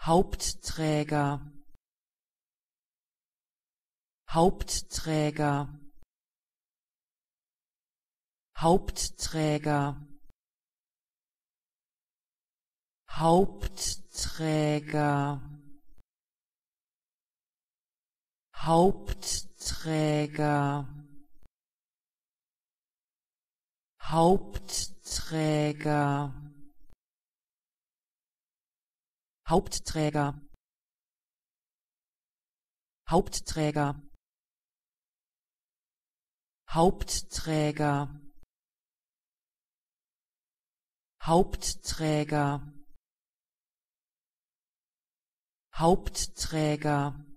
Hauptträger, Hauptträger, Hauptträger, Hauptträger, Hauptträger, Hauptträger, Hauptträger, Hauptträger, Hauptträger, Hauptträger, Hauptträger,